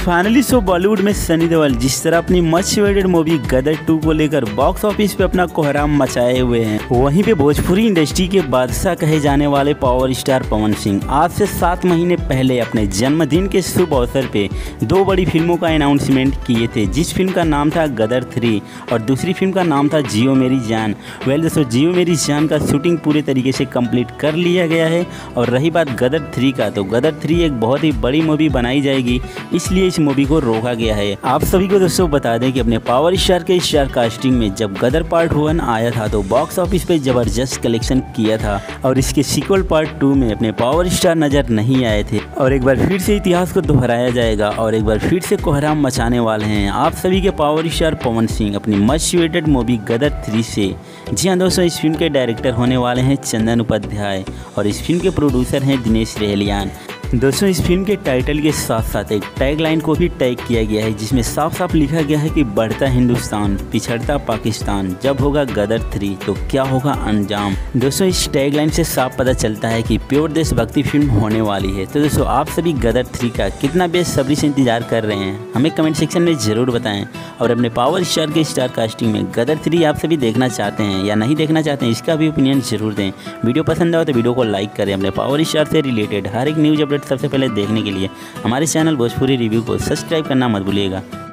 Finally so Bollywood में सनी देओल जिस तरह अपनी मच वेटेड मूवी गदर 2 को लेकर बॉक्स ऑफिस पे अपना कोहराम मचाए हुए हैं, वहीं पे भोजपुरी इंडस्ट्री के बादशाह कहे जाने वाले पावर स्टार पवन सिंह आज से 7 महीने पहले अपने जन्मदिन के शुभ अवसर पे 2 बड़ी फिल्मों का अनाउंसमेंट किए थे, जिस फिल्म का नाम था गदर 3 और दूसरी फिल्म का नाम था जियो मेरी जान। वेल दोस्तों, जियो मेरी जान का शूटिंग पूरे तरीके से कंप्लीट कर लिया गया है और रही बात गदर 3 का, तो गदर 3 एक बहुत ही बड़ी मूवी बनाई जाएगी, इसलिए इस मूवी को रोका गया है। आप सभी को दोस्तों बता दें कि अपने पावर स्टार के स्टार कास्टिंग में जब गदर पार्ट 1 आया था तो बॉक्स ऑफिस पे जबरदस्त कलेक्शन किया था और इसके सीक्वल पार्ट 2 में अपने पावर स्टार नजर नहीं आए थे और एक बार फिर से इतिहास को दोहराया जाएगा और एक बार फिर से कोहराम मचाने वाले हैं आप सभी के पावर स्टार पवन सिंह अपनी मच वेटेड मूवी गदर 3 से। जी हाँ दोस्तों, इस फिल्म के डायरेक्टर होने वाले हैं चंदन उपाध्याय और इस फिल्म के प्रोड्यूसर हैं दिनेश रेहलियान। दोस्तों, इस फिल्म के टाइटल के साथ साथ एक टैगलाइन को भी टैग किया गया है जिसमें साफ साफ लिखा गया है कि बढ़ता हिंदुस्तान पिछड़ता पाकिस्तान, जब होगा गदर 3 तो क्या होगा अंजाम। दोस्तों, इस टैगलाइन से साफ पता चलता है कि प्योर देशभक्ति फिल्म होने वाली है। तो दोस्तों, आप सभी गदर 3 का कितना बेसब्री से इंतजार कर रहे हैं हमें कमेंट सेक्शन में ज़रूर बताएं और अपने पावर स्टार के स्टार कास्टिंग में गदर 3 आप सभी देखना चाहते हैं या नहीं देखना चाहते हैं, इसका भी ओपिनियन जरूर दें। वीडियो पसंद आए तो वीडियो को लाइक करें। अपने पावर स्टार से रिलेटेड हर एक न्यूज़ अपडेट सबसे पहले देखने के लिए हमारे चैनल भोजपुरी रिव्यू को सब्सक्राइब करना मत भूलिएगा।